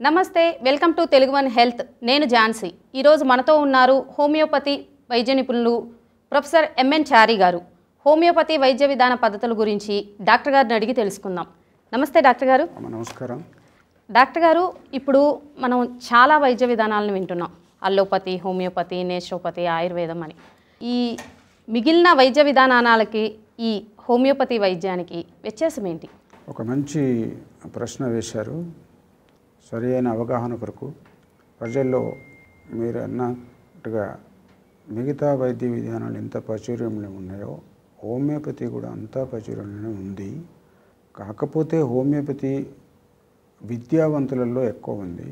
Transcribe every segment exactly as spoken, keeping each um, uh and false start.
నమస్తే, welcome to Telugu one health. నేను ఝాన్సీ. ఈరోజు మనతో ఉన్నారు హోమియోపతి వైద్య నిపుణులు ప్రొఫెసర్ ఎంఎన్ చారి గారు. హోమియోపతి వైద్య విధాన పద్ధతుల గురించి డాక్టర్ గారిని అడిగి తెలుసుకుందాం. నమస్తే డాక్టర్ గారు. నమస్కారం డాక్టర్ గారు. ఇప్పుడు మనం చాలా వైద్య విధానాలను వింటున్నాం. అల్లోపతి, హోమియోపతి, నేచురోపతి, ఆయుర్వేదం అని. ఈ మిగిలిన వైద్య విధానాలకి ఈ హోమియోపతి వైద్యానికి వ్యత్యాసం ఏంటి? ఒక మంచి ప్రశ్న వేశారు. సరి అయిన అవగాహన కొరకు ప్రజల్లో మీరు అన్నట్టుగా మిగతా వైద్య విధానాలు ఎంత ప్రాచుర్యంలో ఉన్నాయో హోమియోపతి కూడా అంతా ప్రాచుర్యంలోనే ఉంది. కాకపోతే హోమియోపతి విద్యావంతులలో ఎక్కువ ఉంది,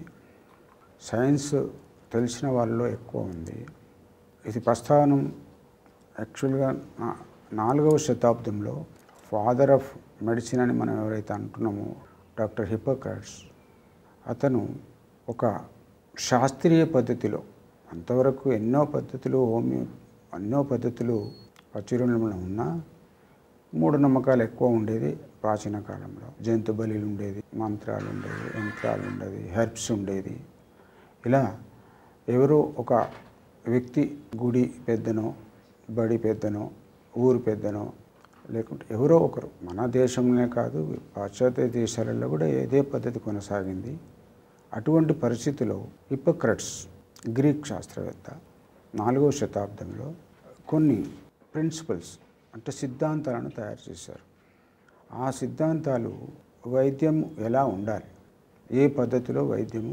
సైన్స్ తెలిసిన వాళ్ళలో ఎక్కువ ఉంది. ఇది ప్రస్థానం యాక్చువల్గా నాలుగవ శతాబ్దంలో ఫాదర్ ఆఫ్ మెడిసిన్ అని మనం ఎవరైతే అంటున్నామో డాక్టర్ హిప్పోక్రట్స్, అతను ఒక శాస్త్రీయ పద్ధతిలో, అంతవరకు ఎన్నో పద్ధతులు హోమియో ఎన్నో పద్ధతులు ప్రాచుర్యంలో ఉన్నా మూఢనమ్మకాలు ఎక్కువ ఉండేది. ప్రాచీన కాలంలో జంతు బలులు ఉండేది, మంత్రాలు ఉండేది, యంత్రాలు ఉండేది, హెర్బ్స్ ఉండేది. ఇలా ఎవరో ఒక వ్యక్తి గుడి పెద్దనో, బడి పెద్దనో, ఊరు పెద్దనో, లేకుంటే ఎవరో ఒకరు, మన దేశంలోనే కాదు పాశ్చాత్య దేశాలలో కూడా ఇదే పద్ధతి కొనసాగింది. అటువంటి పరిస్థితిలో హిప్పోక్రట్స్ గ్రీక్ శాస్త్రవేత్త నాలుగవ శతాబ్దంలో కొన్ని ప్రిన్సిపల్స్ అంటే సిద్ధాంతాలను తయారు చేశారు. ఆ సిద్ధాంతాలు వైద్యం ఎలా ఉండాలి, ఏ పద్ధతిలో వైద్యము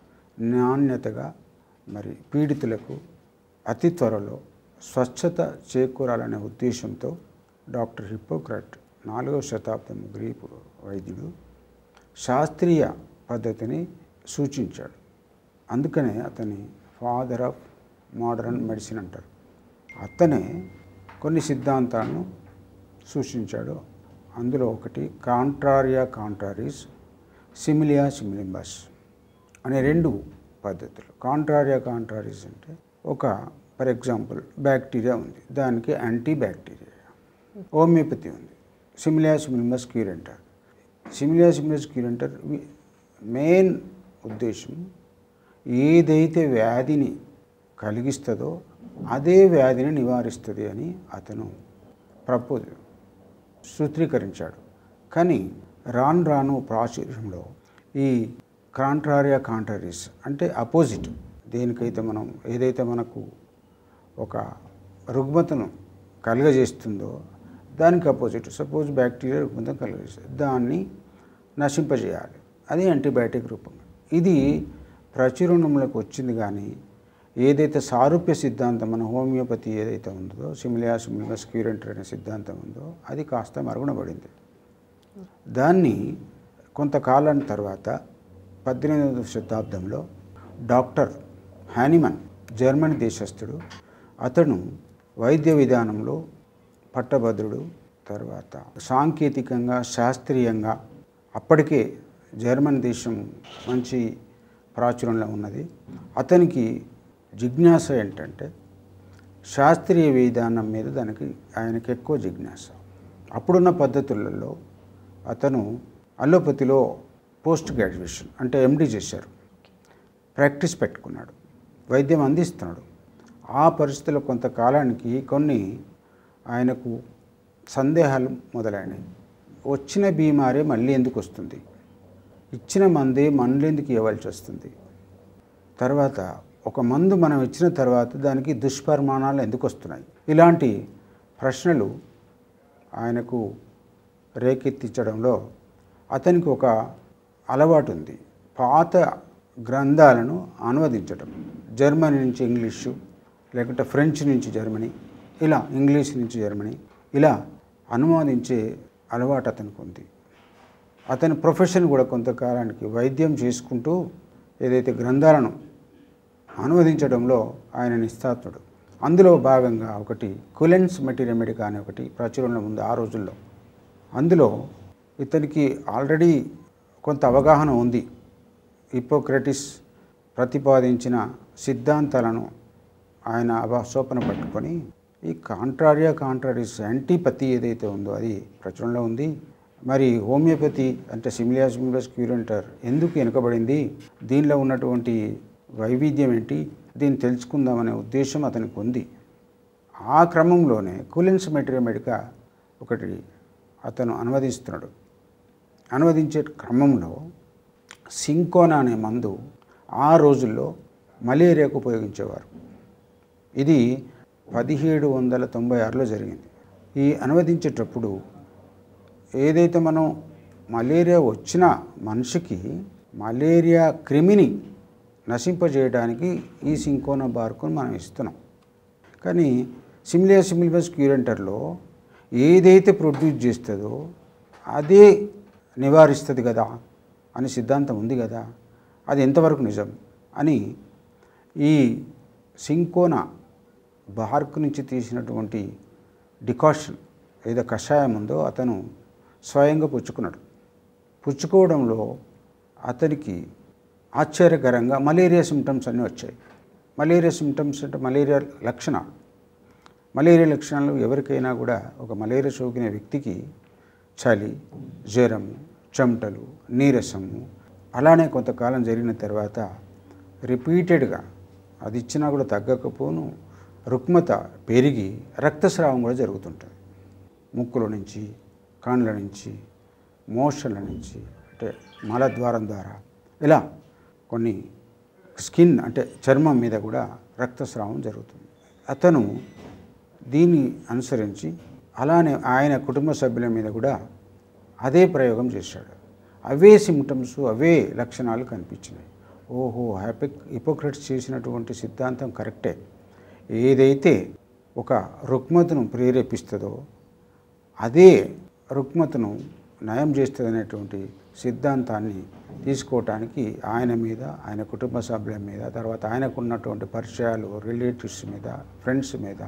నాణ్యతగా మరి పీడితులకు అతి త్వరలో స్వచ్ఛత చేకూరాలనే ఉద్దేశంతో డాక్టర్ హిప్పోక్రట్ నాలుగవ శతాబ్దం గ్రీకు వైద్యుడు శాస్త్రీయ పద్ధతిని సూచించాడు. అందుకనే అతని ఫాదర్ ఆఫ్ మోడర్న్ మెడిసిన్ అంటారు. అతనే కొన్ని సిద్ధాంతాలను సూచించాడు. అందులో ఒకటి కాంట్రారియా కాంట్రారీస్, సిమిలియా సిమిలింబస్ అనే రెండు పద్ధతులు. కాంట్రారియా కాంట్రారీస్ అంటే ఒక ఫర్ ఎగ్జాంపుల్ బ్యాక్టీరియా ఉంది, దానికి యాంటీ బ్యాక్టీరియా. హోమియోపతి ఉంది, సిమిలియా సిమిలింబస్ క్యూర్ అంటారు. సిమిలియా సిమిలింబస్ క్యూర్ అంటారు మెయిన్ ఉద్దేశం ఏదైతే వ్యాధిని కలిగిస్తుందో అదే వ్యాధిని నివారిస్తుంది అని అతను ప్రపోజ్ సూత్రీకరించాడు. కానీ రాను రాను ప్రాచుర్యంలో ఈ కాంట్రారియా కాంట్రారీస్ అంటే అపోజిట్, దేనికైతే మనం ఏదైతే మనకు ఒక రుగ్మతను కలుగజేస్తుందో దానికి అపోజిట్, సపోజ్ బ్యాక్టీరియా రుగ్మతను కలుగజేస్తుంది, దాన్ని నశింపజేయాలి, అది యాంటీబయాటిక్ రూపంగా. ఇది ప్రాచుర్యంలోకి వచ్చింది. కానీ ఏదైతే సారూప్య సిద్ధాంతం మన హోమియోపతి ఏదైతే ఉందో, సిమిలియా సిమిలింబస్ క్యూర్ అనే సిద్ధాంతం ఉందో అది కాస్త మరుగునబడింది. దాన్ని కొంతకాలం తర్వాత పద్దెనిమిదవ శతాబ్దంలో డాక్టర్ హానిమన్, జర్మనీ దేశస్థుడు, అతను వైద్య విధానంలో పట్టభద్రుడు. తర్వాత సాంకేతికంగా శాస్త్రీయంగా అప్పటికే జర్మన్ దేశం మంచి ప్రాచుర్యంలో ఉన్నది. అతనికి జిజ్ఞాస ఏంటంటే శాస్త్రీయ విధానం మీద దానికి ఆయనకి ఎక్కువ జిజ్ఞాస. అప్పుడున్న పద్ధతులలో అతను అల్లోపతిలో పోస్ట్ గ్రాడ్యుయేషన్ అంటే ఎండి చేశారు, ప్రాక్టీస్ పెట్టుకున్నాడు, వైద్యం అందిస్తున్నాడు. ఆ పరిస్థితుల్లో కొంతకాలానికి కొన్ని ఆయనకు సందేహాలు మొదలైనవి. వచ్చిన బీమారే మళ్ళీ ఎందుకు వస్తుంది, ఇచ్చిన మందే మళ్ళీ ఎందుకు ఇవ్వాల్సి వస్తుంది, తర్వాత ఒక మందు మనం ఇచ్చిన తర్వాత దానికి దుష్పరిమాణాలు ఎందుకు వస్తున్నాయి, ఇలాంటి ప్రశ్నలు ఆయనకు రేకెత్తించడంలో అతనికి ఒక అలవాటు ఉంది. పాత గ్రంథాలను అనువదించడం, జర్మనీ నుంచి ఇంగ్లీషు, లేకుంటే ఫ్రెంచ్ నుంచి జర్మనీ, ఇలా ఇంగ్లీష్ నుంచి జర్మనీ, ఇలా అనువాదించే అలవాటు అతనికి ఉంది. అతని ప్రొఫెషన్ కూడా కొంతకాలానికి వైద్యం చేసుకుంటూ ఏదైతే గ్రంథాలను అనువదించడంలో ఆయన నిస్తాత్ముడు. అందులో భాగంగా ఒకటి కులెన్స్ మెటీరియమెడికా అనే ఒకటి ప్రాచుర్యంలో ఉంది ఆ రోజుల్లో. అందులో ఇతనికి ఆల్రెడీ కొంత అవగాహన ఉంది. హిప్పోక్రటిస్ ప్రతిపాదించిన సిద్ధాంతాలను ఆయన అవసోపన పట్టుకొని ఈ కాంట్రారియా కాంట్రారీస్ యాంటీపతి ఏదైతే ఉందో అది ప్రచురణలో ఉంది. మరి హోమియోపతి అంటే సిమిలియా సిమిలిబస్ క్యూరెంటర్ ఎందుకు వెనుకబడింది, దీనిలో ఉన్నటువంటి వైవిధ్యం ఏంటి, దీన్ని తెలుసుకుందామనే ఉద్దేశం అతనికి ఉంది. ఆ క్రమంలోనే కూలెన్స్ మెటీరియా ఒకటి అతను అనువదిస్తున్నాడు. అనువదించే క్రమంలో సింకోనా అనే మందు ఆ రోజుల్లో మలేరియాకు ఉపయోగించేవారు. ఇది పదిహేడు వందల తొంభై ఆరులో జరిగింది. ఈ అనువదించేటప్పుడు ఏదైతే మనం మలేరియా వచ్చిన మనిషికి మలేరియా క్రిమిని నశింపజేయడానికి ఈ సింకోనా బార్కును మనం ఇస్తున్నాం. కానీ సిమిలియా సిమిలిబస్ క్యూరెంటర్లో ఏదైతే ప్రొడ్యూస్ చేస్తుందో అదే నివారిస్తుంది కదా అని సిద్ధాంతం ఉంది కదా, అది ఎంతవరకు నిజం అని ఈ సింకోనా బార్క్ నుంచి తీసినటువంటి డికాషన్ ఏదో కషాయం ఉందో అతను స్వయంగా పుచ్చుకున్నాడు. పుచ్చుకోవడంలో అతనికి ఆశ్చర్యకరంగా మలేరియా సిమ్టమ్స్ అన్నీ వచ్చాయి. మలేరియా సిమ్టమ్స్ అంటే మలేరియా లక్షణాలు. మలేరియా లక్షణాలు ఎవరికైనా కూడా ఒక మలేరియా సోకిన వ్యక్తికి చలి, జ్వరము, చెమటలు, నీరసము, అలానే కొంతకాలం జరిగిన తర్వాత రిపీటెడ్గా అది ఇచ్చినా కూడా తగ్గకపోను రుగ్మత పెరిగి రక్తస్రావం కూడా జరుగుతుంటుంది. ముక్కుల నుంచి, కాండ్ల నుంచి, మోషన్ల నుంచి, అంటే మలద్వారం ద్వారా ఇలా కొన్ని స్కిన్ అంటే చర్మం మీద కూడా రక్తస్రావం జరుగుతుంది. అతను దీన్ని అనుసరించి అలానే ఆయన కుటుంబ సభ్యుల మీద కూడా అదే ప్రయోగం చేశాడు. అవే సిమ్టమ్స్, అవే లక్షణాలు కనిపించినాయి. ఓహో, హ్యాపిక్ హిపోక్రట్స్ చేసినటువంటి సిద్ధాంతం కరెక్టే. ఏదైతే ఒక రుగ్మతను ప్రేరేపిస్తుందో అదే రుగ్మతను నయం చేస్తుంది అనేటువంటి సిద్ధాంతాన్ని తీసుకోవటానికి ఆయన మీద, ఆయన కుటుంబ సభ్యుల మీద, తర్వాత ఆయనకున్నటువంటి పరిచయాలు, రిలేటివ్స్ మీద, ఫ్రెండ్స్ మీద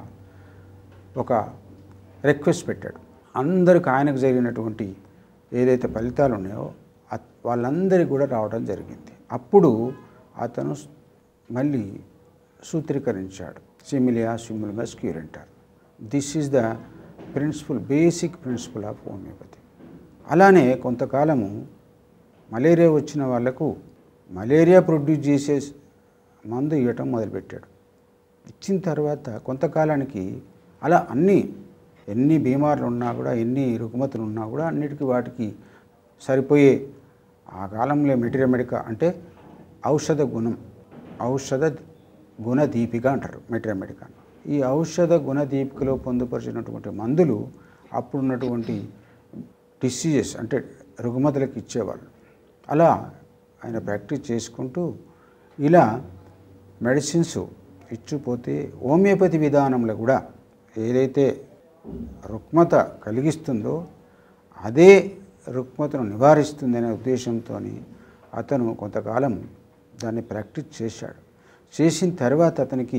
ఒక రిక్వెస్ట్ పెట్టాడు. అందరికి ఆయనకు జరిగినటువంటి ఏదైతే ఫలితాలు ఉన్నాయో వాళ్ళందరికీ కూడా రావడం జరిగింది. అప్పుడు అతను మళ్ళీ సూత్రీకరించాడు సిమిలియా సిమిలిబస్ క్యూరెంటర్. This is the principle, basic principle of homeopathy. అలానే కొంతకాలము మలేరియా వచ్చిన వాళ్లకు మలేరియా ప్రొడ్యూస్ చేసే మందు ఇవ్వటం మొదలుపెట్టాడు. ఇచ్చిన తర్వాత కొంతకాలానికి అలా అన్నీ ఎన్ని బీమార్లు ఉన్నా కూడా, ఎన్ని రుగ్మతులు ఉన్నా కూడా అన్నిటికీ వాటికి సరిపోయే ఆ కాలంలో మెటీరియా అంటే ఔషధ గుణం, ఔషధ గుణదీపిక అంటారు మెటీరియా. ఈ ఔషధ గుణదీపికలో పొందుపరిచినటువంటి మందులు అప్పుడున్నటువంటి డిసీజెస్ అంటే రుగ్మతలకు ఇచ్చేవాళ్ళు. అలా ఆయన ప్రాక్టీస్ చేసుకుంటూ ఇలా మెడిసిన్స్ ఇచ్చిపోతే హోమియోపతి విధానంలో కూడా ఏదైతే రుగ్మత కలిగిస్తుందో అదే రుగ్మతను నివారిస్తుందనే ఉద్దేశంతో అతను కొంతకాలం దాన్ని ప్రాక్టీస్ చేశాడు. చేసిన తర్వాత అతనికి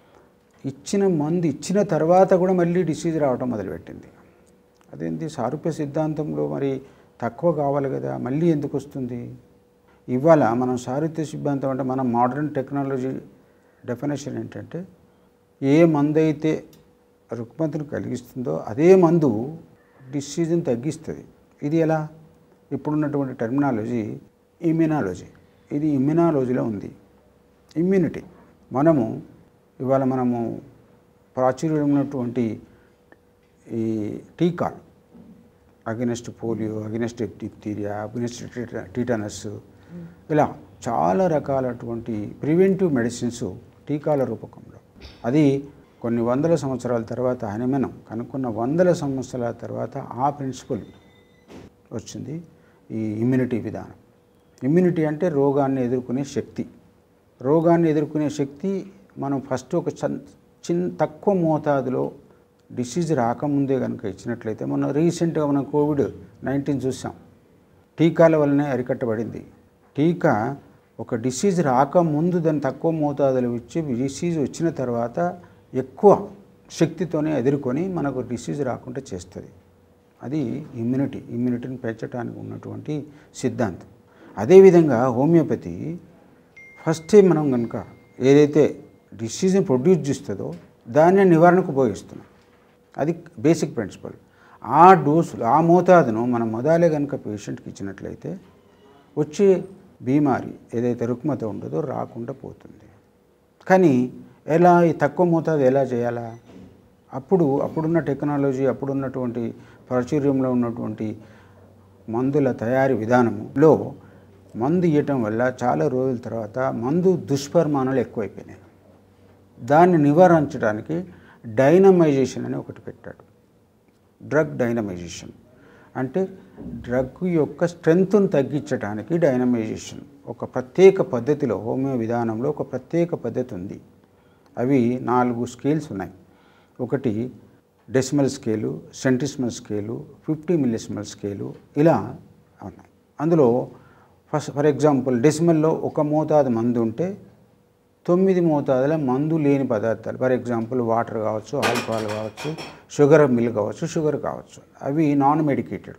ఇచ్చిన మందు ఇచ్చిన తర్వాత కూడా మళ్ళీ డిసీజ్ రావడం మొదలుపెట్టింది. అదేంటి, సారూప్య సిద్ధాంతంలో మరి తక్కువ కావాలి కదా, మళ్ళీ ఎందుకు వస్తుంది? ఇవాళ మనం సారూప్య సిద్ధాంతం అంటే మనం మోడర్న్ టెక్నాలజీ డెఫినేషన్ ఏంటంటే ఏ మందు అయితే రుగ్మతను కలిగిస్తుందో అదే మందు డిసీజ్ని తగ్గిస్తుంది. ఇది ఎలా? ఇప్పుడున్నటువంటి టెర్మినాలజీ ఇమ్యునాలజీ. ఇది ఇమ్యునాలజీలో ఉంది. ఇమ్యూనిటీ మనము ఇవాళ మనము ప్రాచుర్యం ఉన్నటువంటి ఈ టీకాలు against polio, against diphtheria, against tetanus, ఇలా చాలా రకాలటువంటి ప్రివెంటివ్ మెడిసిన్స్ టీకాల రూపకంలో. అది కొన్ని వందల సంవత్సరాల తర్వాత ఆయన మనం కనుక్కున్న వందల సంవత్సరాల తర్వాత ఆ ప్రిన్సిపల్ వచ్చింది, ఈ ఇమ్యూనిటీ విధానం. ఇమ్యూనిటీ అంటే రోగాన్ని ఎదుర్కొనే శక్తి. రోగాన్ని ఎదుర్కొనే శక్తి మనం ఫస్ట్ ఒక చిన్న తక్కువ మోతాదులో డిసీజ్ రాకముందే కనుక ఇచ్చినట్లయితే, మనం రీసెంట్గా మనం కోవిడ్ నైన్టీన్ చూసాం, టీకాల వల్లనే అరికట్టబడింది. టీకా ఒక డిసీజ్ రాకముందు దాన్ని తక్కువ మోతాదులో ఇచ్చి డిసీజ్ వచ్చిన తర్వాత ఎక్కువ శక్తితోనే ఎదుర్కొని మనకు డిసీజ్ రాకుండా చేస్తుంది. అది ఇమ్యూనిటీ, ఇమ్యూనిటీని పెంచడానికి ఉన్నటువంటి సిద్ధాంతం. అదేవిధంగా హోమియోపతి ఫస్ట్ మనం కనుక ఏదైతే డిసీజ్ని ప్రొడ్యూస్ చేస్తుందో దాన్ని నివారణకు ఉపయోగిస్తున్నాం. అది బేసిక్ ప్రిన్సిపల్. ఆ డోసులు ఆ మోతాదును మనం మొదలే కనుక పేషెంట్కి ఇచ్చినట్లయితే వచ్చే బీమారి ఏదైతే రుగ్మత ఉండదో రాకుండా పోతుంది. కానీ ఎలా ఈ తక్కువ మోతాదు ఎలా చేయాలా? అప్పుడు అప్పుడున్న టెక్నాలజీ అప్పుడున్నటువంటి ప్రాచుర్యంలో ఉన్నటువంటి మందుల తయారీ విధానంలో మందు ఇవ్వటం వల్ల చాలా రోజుల తర్వాత మందు దుష్పరిమాణాలు ఎక్కువైపోయినాయి. దాన్ని నివారించడానికి డైనమైజేషన్ అని ఒకటి పెట్టాడు. డ్రగ్ డైనమైజేషన్ అంటే డ్రగ్ యొక్క స్ట్రెంగ్త్ను తగ్గించడానికి డైనమైజేషన్ ఒక ప్రత్యేక పద్ధతిలో హోమియో విధానంలో ఒక ప్రత్యేక పద్ధతి ఉంది. అవి నాలుగు స్కేల్స్ ఉన్నాయి. ఒకటి decimal scale, centesimal scale, fifty millesimal scale ఇలా ఉన్నాయి. అందులో ఫస్ట్ ఫర్ ఎగ్జాంపుల్ డెసిమల్లో ఒక మోతాదు మందు ఉంటే తొమ్మిది మోతాదుల మందు లేని పదార్థాలు, ఫర్ ఎగ్జాంపుల్ వాటర్ కావచ్చు, ఆల్కహాల్ కావచ్చు, షుగర్ మిల్ కావచ్చు, షుగర్ కావచ్చు, అవి నాన్ మెడికేటెడ్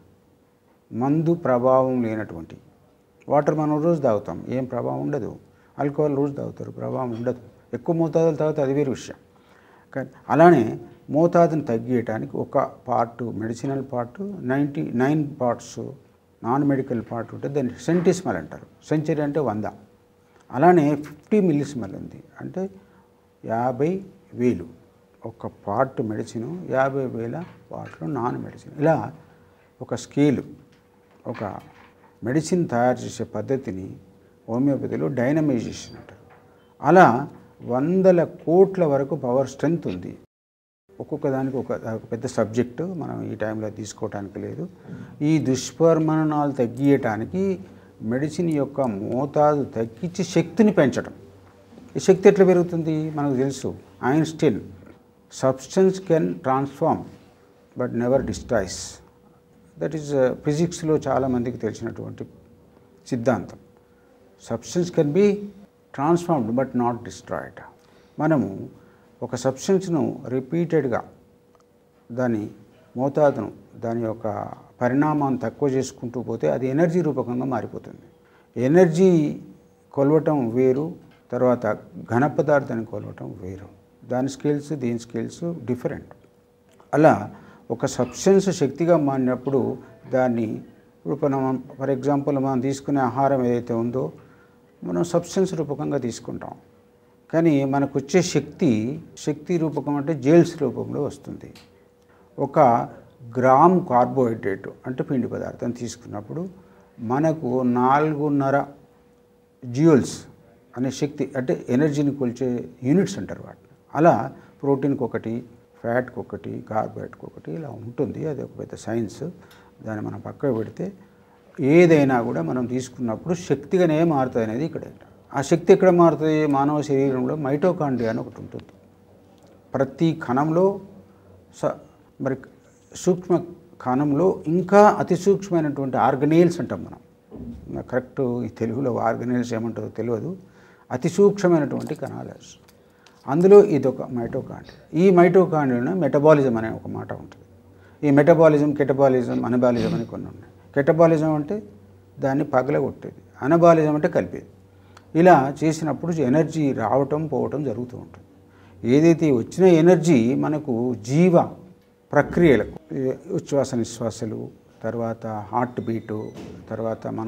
మందు ప్రభావం లేనటువంటి. వాటర్ మనం రోజు తాగుతాం, ఏం ప్రభావం ఉండదు. ఆల్కహాల్ రోజు తాగుతారు, ప్రభావం ఉండదు. ఎక్కువ మోతాదులు తాగితే అది వేరే విషయం. కానీ అలానే మోతాదును తగ్గించడానికి ఒక part medicinal part, ninety nine parts non medical part ఉంటుంది. దాన్ని సెంటిసిమల్ అంటారు. సెంచరీ అంటే వంద. అలానే ఫిఫ్టీ మిల్లిసిమల్ ఉంది, అంటే యాభై వేలు ఒక పార్ట్ మెడిసిన్, యాభై వేల పార్ట్లు నాన్ మెడిసిన్. ఇలా ఒక స్కేలు ఒక మెడిసిన్ తయారు చేసే పద్ధతిని హోమియోపతిలో డైనమైజేషన్ అంటారు. అలా వందల కోట్ల వరకు పవర్ స్ట్రెంగ్త్ ఉంది. ఒక్కొక్క దానికి ఒక పెద్ద సబ్జెక్టు, మనం ఈ టైంలో తీసుకోవటానికి లేదు. ఈ దుష్పరిమాణాలు తగ్గించడానికి మెడిసిన్ యొక్క మోతాదు తగ్గించి శక్తిని పెంచడం. ఈ శక్తి ఎట్లా పెరుగుతుంది మనకు తెలుసు. Einstein substance can transform but never destroys. That is ఫిజిక్స్లో చాలామందికి తెలిసినటువంటి సిద్ధాంతం. Substance can be transformed but not destroyed. మనము ఒక సబ్స్టెన్స్ను రిపీటెడ్గా దాని మోతాదును దాని యొక్క పరిణామాన్ని తక్కువ చేసుకుంటూ పోతే అది ఎనర్జీ రూపకంగా మారిపోతుంది. ఎనర్జీ కొలవటం వేరు, తర్వాత ఘన పదార్థాన్ని కొలవటం వేరు. దాని స్కేల్స్ దీని స్కేల్స్ డిఫరెంట్. అలా ఒక సబ్స్టెన్స్ శక్తిగా మారినప్పుడు దాన్ని ఇప్పుడు మనం ఫర్ ఎగ్జాంపుల్ మనం తీసుకునే ఆహారం ఏదైతే ఉందో మనం సబ్స్టెన్స్ రూపకంగా తీసుకుంటాం. కానీ మనకు వచ్చే శక్తి శక్తి రూపకం అంటే జేల్స్ రూపంలో వస్తుంది. ఒక గ్రామ్ కార్బోహైడ్రేట్ అంటే పిండి పదార్థం తీసుకున్నప్పుడు మనకు నాలుగున్నర జ్యూల్స్ అనే శక్తి అంటే ఎనర్జీని కొలిచే యూనిట్స్ అంటారు వాటిని. అలా ప్రోటీన్కి ఒకటి, ఫ్యాట్కి ఒకటి, కార్బోహైడ్రేట్కి ఒకటి ఇలా ఉంటుంది. అది ఒక పెద్ద సైన్స్. దాన్ని మనం పక్కకు పెడితే ఏదైనా కూడా మనం తీసుకున్నప్పుడు శక్తిగానే మారుతుంది అనేది ఇక్కడ. ఆ శక్తి ఎక్కడ మారుతుంది? మానవ శరీరంలో మైటోకాండ్రియా అని ఒకటి ఉంటుంది. ప్రతి కణంలో స మరి సూక్ష్మ కణంలో ఇంకా అతి సూక్ష్మమైనటువంటి ఆర్గనేల్స్ అంటాం మనం. కరెక్ట్ ఈ తెలుగులో ఆర్గనేల్స్ ఏమంటారో తెలియదు. అతి సూక్ష్మమైనటువంటి కణాలు, అందులో ఇదొక మైటోకాండ్రియా. ఈ మైటోకాండ్రియాలో మెటబాలిజం అనే ఒక మాట ఉంటుంది. ఈ మెటబాలిజం, కెటబాలిజం, అనబాలిజం అని కొన్ని ఉన్నాయి. కెటబాలిజం అంటే దాన్ని పగలగొట్టేది, అనబాలిజం అంటే కలిపేది. ఇలా చేసినప్పుడు ఎనర్జీ రావటం పోవటం జరుగుతూ ఉంటుంది. ఏదైతే వచ్చిన ఎనర్జీ మనకు జీవ ప్రక్రియలకు ఉచ్ఛ్వాస నిశ్వాసలు, తర్వాత హార్ట్ బీటు, తర్వాత మన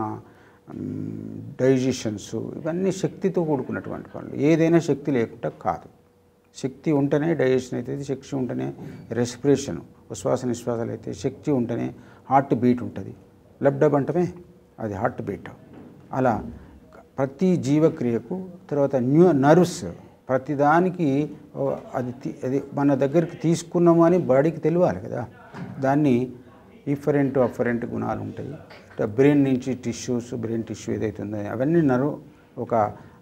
డైజెషన్స్, ఇవన్నీ శక్తితో కూడుకున్నటువంటి పనులు. ఏదైనా శక్తి లేకుండా కాదు. శక్తి ఉంటేనే డైజెషన్ అవుతుంది, శక్తి ఉంటేనే రెస్పిరేషన్ ఉచ్ఛ్వాస నిశ్వాసాలు అయితే, శక్తి ఉంటేనే హార్ట్ బీట్ ఉంటుంది. లబ్డబ్ అంటమే అది హార్ట్ బీట్. అలా ప్రతి జీవక్రియకు, తర్వాత న్యూ నర్వ్స్ ప్రతిదానికి అది అది మన దగ్గరికి తీసుకున్నాము అని బాడీకి తెలియాలి కదా. దాన్ని ఇఫరెంట్ అఫరెంట్ గుణాలు ఉంటాయి. బ్రెయిన్ నుంచి టిష్యూస్, బ్రెయిన్ టిష్యూ ఏదైతే ఉందో అవన్నీ నరు ఒక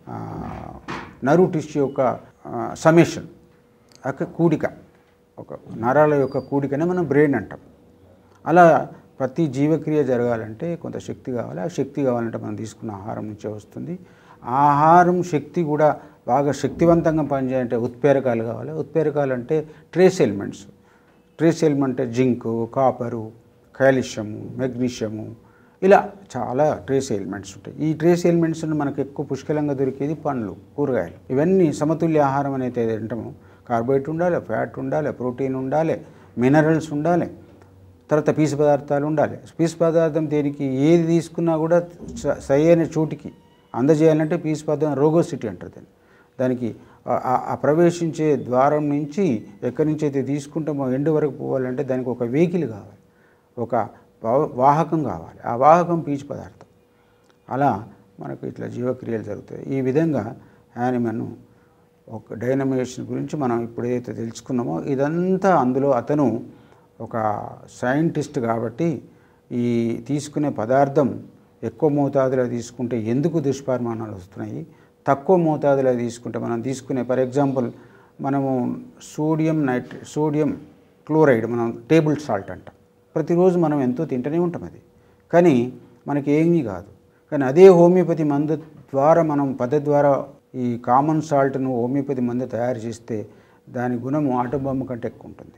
నరు టిష్యూ యొక్క సమేషన్, ఒక కూడిక, ఒక నరాల యొక్క కూడికనే మనం బ్రెయిన్ అంటాం. అలా ప్రతి జీవక్రియ జరగాలంటే కొంత శక్తి కావాలి. ఆ శక్తి కావాలంటే మనం తీసుకున్న ఆహారం నుంచే వస్తుంది. ఆహారం శక్తి కూడా బాగా శక్తివంతంగా పనిచేయాలంటే ఉత్ప్రేరకాలు కావాలి. ఉత్ప్రేరకాలు అంటే ట్రేస్ ఎలిమెంట్స్. ట్రేస్ ఎలిమెంట్ అంటే జింకు, కాపరు, కాల్షియము, మెగ్నీషియము, ఇలా చాలా ట్రేస్ ఎలిమెంట్స్ ఉంటాయి. ఈ ట్రేస్ ఎలిమెంట్స్ మనకు ఎక్కువ పుష్కలంగా దొరికేది పండ్లు, కూరగాయలు. ఇవన్నీ సమతుల్య ఆహారం అనేది తింటాము. కార్బోహైడ్రేట్ ఉండాలి, ఫ్యాట్ ఉండాలి, ప్రోటీన్ ఉండాలి, మినరల్స్ ఉండాలి, తర్వాత పీసు పదార్థాలు ఉండాలి. పీసు పదార్థం దేనికి ఏది తీసుకున్నా కూడా సరైన చోటికి అందజేయాలంటే పీసు పదార్థం రోగోసిటీ అంటారు దాన్ని. దానికి ఆ ప్రవేశించే ద్వారం నుంచి ఎక్కడి నుంచి అయితే తీసుకుంటామో ఎండ్ వరకు పోవాలంటే దానికి ఒక వెహికల్ కావాలి, ఒక వాహకం కావాలి. ఆ వాహకం పీచు పదార్థం. అలా మనకు ఇట్లా జీవక్రియలు జరుగుతాయి. ఈ విధంగా హ్యానిమన్ ఒక డైనమేషన్ గురించి మనం ఇప్పుడు ఏదైతే తెలుసుకున్నామో ఇదంతా అందులో అతను ఒక సైంటిస్ట్ కాబట్టి ఈ తీసుకునే పదార్థం ఎక్కువ మోతాదులో తీసుకుంటే ఎందుకు దుష్పరిణామాలు వస్తున్నాయి, తక్కువ మోతాదులో తీసుకుంటే మనం తీసుకునే ఫర్ ఎగ్జాంపుల్ మనము సోడియం నైట్రేట్ సోడియం క్లోరైడ్ మనం టేబుల్ సాల్ట్ అంటాం. ప్రతిరోజు మనం ఎంతో తింటూనే ఉంటాం అది, కానీ మనకి ఏమీ కాదు. కానీ అదే హోమియోపతి మందు ద్వారా మనం పద్ధతి ద్వారా ఈ కామన్ సాల్ట్ను హోమియోపతి మందు తయారు చేస్తే దాని గుణము ఆటోబొమ్మ కంటే ఎక్కువ ఉంటుంది.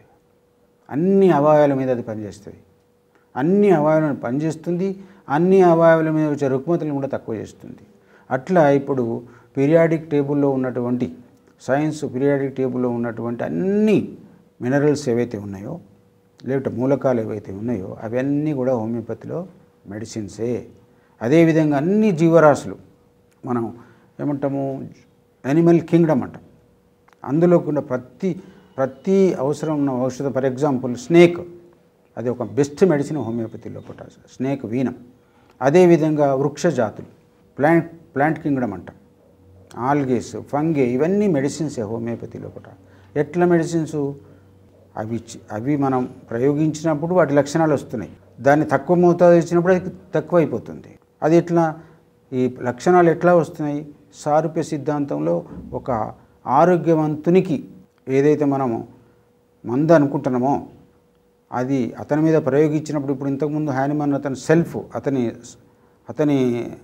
అన్ని అవయవాల మీద అది పనిచేస్తుంది, అన్ని అవయవాలను పనిచేస్తుంది, అన్ని అవయవాల మీద వచ్చే రుగ్మతలను కూడా తక్కువ చేస్తుంది. అట్లా ఇప్పుడు పీరియాడిక్ టేబుల్లో ఉన్నటువంటి సైన్స్ పీరియాడిక్ టేబుల్లో ఉన్నటువంటి అన్ని మినరల్స్ ఏవైతే ఉన్నాయో లేకపోతే మూలకాలు ఏవైతే ఉన్నాయో అవన్నీ కూడా హోమియోపతిలో మెడిసిన్సే. అదేవిధంగా అన్ని జీవరాశులు మనం ఏమంటాము యానిమల్ కింగ్డమ్ అంటాం. అందులో కూడా ప్రతి ప్రతి అవసరం ఉన్న ఔషధం ఫర్ ఎగ్జాంపుల్ స్నేక్ అది ఒక బెస్ట్ మెడిసిన్ హోమియోపతిలో పొటాష్ స్నేక్ వీనం. అదేవిధంగా వృక్ష జాతులు ప్లాంట్ ప్లాంట్ కింగ్డమ్ అంటాం. ఆల్గేస్ ఫంగే ఇవన్నీ మెడిసిన్సే హోమియోపతిలో పొటాష్. ఎట్లా మెడిసిన్స్ అవి అవి మనం ప్రయోగించినప్పుడు వాటి లక్షణాలు వస్తున్నాయి. దాన్ని తక్కువ మోతాదు ఇచ్చినప్పుడు అది తక్కువ అయిపోతుంది. అది ఎట్లా ఈ లక్షణాలు ఎట్లా వస్తున్నాయి? సారూప్య సిద్ధాంతంలో ఒక ఆరోగ్యవంతునికి ఏదైతే మనము మందు అనుకుంటున్నామో అది అతని మీద ప్రయోగించినప్పుడు ఇప్పుడు ఇంతకుముందు హ్యానిమన్ అతని సెల్ఫ్ అతని అతని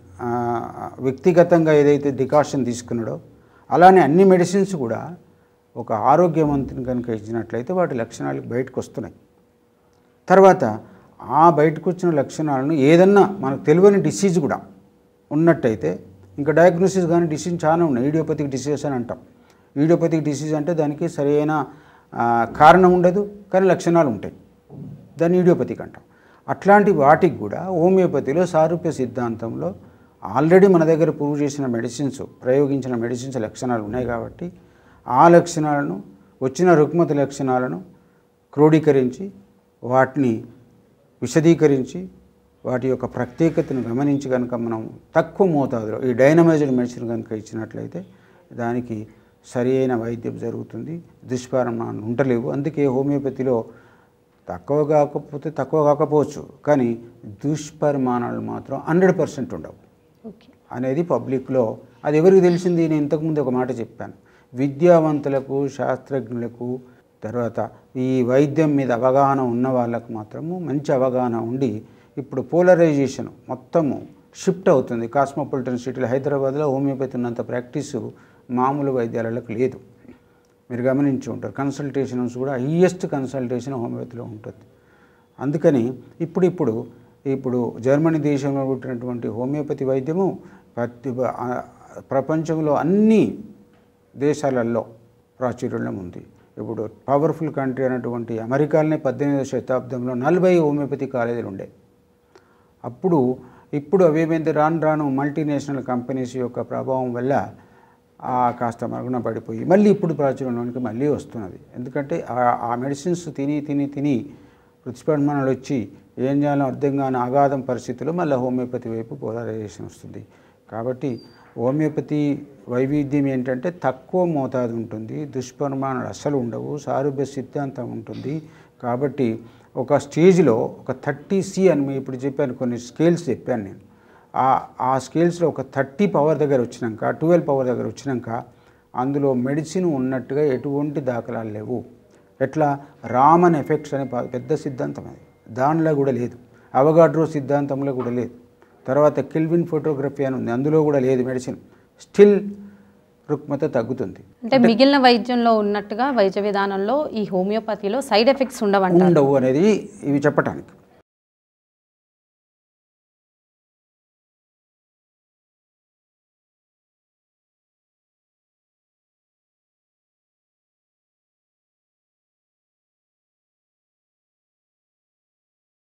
వ్యక్తిగతంగా ఏదైతే డికాషన్ తీసుకున్నాడో అలానే అన్ని మెడిసిన్స్ కూడా ఒక ఆరోగ్యవంతుని కనుక ఇచ్చినట్లయితే వాటి లక్షణాలు బయటకు వస్తున్నాయి. తర్వాత ఆ బయటకు వచ్చిన లక్షణాలను ఏదన్నా మనకు తెలియని డిసీజ్ కూడా ఉన్నట్టయితే ఇంకా డయాగ్నోసిస్ కానీ డిసీజ్ చాలా ఉన్నాయి. ఈడియోపతిక్ డిసీజ్ అని అంటాం. ఈడియోపతిక్ డిసీజ్ అంటే దానికి సరైన కారణం ఉండదు కానీ లక్షణాలు ఉంటాయి, దాన్ని ఈడియోపతిక్ అంటాం. అట్లాంటి వాటికి కూడా హోమియోపతిలో సారూప్య సిద్ధాంతంలో ఆల్రెడీ మన దగ్గర ప్రూవ్ చేసిన మెడిసిన్స్ ప్రయోగించిన మెడిసిన్స్ లక్షణాలు ఉన్నాయి కాబట్టి ఆ లక్షణాలను వచ్చిన రుగ్మత లక్షణాలను క్రోడీకరించి వాటిని విశదీకరించి వాటి యొక్క ప్రత్యేకతను గమనించి కనుక మనం తక్కువ మోతాదులో ఈ డైనమైజ్డ్ మెడిసిన్ కనుక ఇచ్చినట్లయితే దానికి సరి అయిన వైద్యం జరుగుతుంది, దుష్పరిణామాలు ఉండలేవు. అందుకే హోమియోపతిలో తక్కువ కాకపోతే తక్కువ కాకపోవచ్చు కానీ దుష్పరిణామాలు మాత్రం హండ్రెడ్ పర్సెంట్ ఉండవు అనేది పబ్లిక్లో అది ఎవరికి తెలిసింది. నేను ఇంతకుముందు ఒక మాట చెప్పాను, విద్యావంతులకు శాస్త్రజ్ఞులకు తర్వాత ఈ వైద్యం మీద అవగాహన ఉన్న వాళ్ళకు మాత్రము మంచి అవగాహన ఉండి ఇప్పుడు పోలరైజేషన్ మొత్తము షిఫ్ట్ అవుతుంది. కాస్మోపాలిటన్ సిటీలో హైదరాబాద్లో హోమియోపతి ఉన్నంత ప్రాక్టీసు మామూలు వైద్యాలకు లేదు. మీరు గమనించి ఉంటారు. కన్సల్టేషన్స్ కూడా హైయెస్ట్ కన్సల్టేషన్ హోమియోపతిలో ఉంటుంది. అందుకని ఇప్పుడు ఇప్పుడు ఇప్పుడు జర్మనీ దేశంలో పుట్టినటువంటి హోమియోపతి వైద్యము ప్రతి ప్రపంచంలో అన్ని దేశాలలో ప్రాచుర్యంలో ఉంది. ఇప్పుడు పవర్ఫుల్ కంట్రీ అయినటువంటి అమెరికాలోనే పద్దెనిమిదవ శతాబ్దంలో నలభై హోమియోపతి కాలేజీలు ఉండే. అప్పుడు ఇప్పుడు అవేమైతే రాను రాను మల్టీనేషనల్ కంపెనీస్ యొక్క ప్రభావం వల్ల కాస్త మరుగున పడిపోయి మళ్ళీ ఇప్పుడు ప్రాచుర్యంలోనికి మళ్ళీ వస్తున్నది. ఎందుకంటే ఆ మెడిసిన్స్ తిని తిని తిని ప్రతిస్పందనలు వచ్చి ఏం చేయాలో అర్థం కాని అగాధం పరిస్థితుల్లో మళ్ళీ హోమియోపతి వైపు పోలరైజేషన్ వస్తుంది. కాబట్టి హోమియోపతి వైవిధ్యం ఏంటంటే తక్కువ మోతాదు ఉంటుంది, దుష్పరిణామాలు అస్సలు ఉండవు, సారూప్య సిద్ధాంతం ఉంటుంది. కాబట్టి ఒక స్టేజ్లో ఒక థర్టీ సి అని ఇప్పుడు చెప్పాను, కొన్ని స్కేల్స్ చెప్పాను నేను. ఆ ఆ స్కేల్స్లో ఒక థర్టీ పవర్ దగ్గర వచ్చినాక ట్వెల్వ్ పవర్ దగ్గర వచ్చినాక అందులో మెడిసిన్ ఉన్నట్టుగా ఎటువంటి దాఖలాలు లేవు. ఎట్లా రామన్ ఎఫెక్ట్స్ అనే పెద్ద సిద్ధాంతం అది, దానిలో కూడా లేదు. అవగాడ్రో సిద్ధాంతంలో కూడా లేదు. తర్వాత కెల్విన్ ఫోటోగ్రఫీ అని ఉంది, అందులో కూడా లేదు మెడిసిన్. స్టిల్ రుగ్మత తగ్గుతుంది. అంటే మిగిలిన వైద్యంలో ఉన్నట్టుగా వైద్య విధానంలో ఈ హోమియోపతిలో సైడ్ ఎఫెక్ట్స్ ఉండవు ఉండవు అనేది ఇవి చెప్పటానికి.